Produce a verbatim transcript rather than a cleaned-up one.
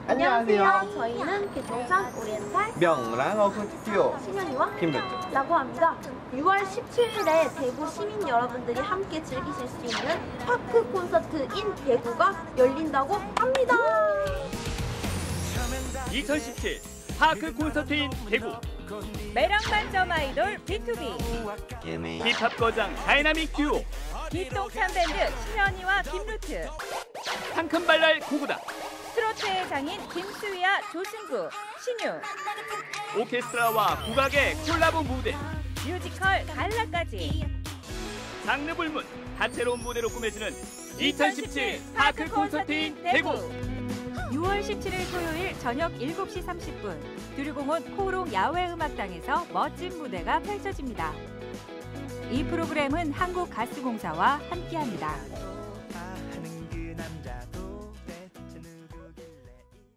안녕하세요. 저희는 개통산 오리엔탈 명랑어구 듀오 신현이와 김루트 라고 합니다. 유월 십칠일에 대구 시민 여러분들이 함께 즐기실 수 있는 파크 콘서트인 대구가 열린다고 합니다. 이천십칠 파크 콘서트인 대구. 매력 만점 아이돌 비투비, 힙합 거장 다이나믹 듀오, 기똥찬 밴드 신현이와 김루트, 상큼발랄 고구다, 트로트의 장인 김수희와 조승구, 신유, 오케스트라와 국악의 콜라보 무대, 뮤지컬 갈라까지 장르 불문, 다채로운 무대로 꾸며지는 이천십칠 파크 콘서트인 대구. 유월 십칠일 토요일 저녁 일곱 시 삼십 분 두류공원 코롱 야외음악당에서 멋진 무대가 펼쳐집니다. 이 프로그램은 한국가스공사와 함께합니다.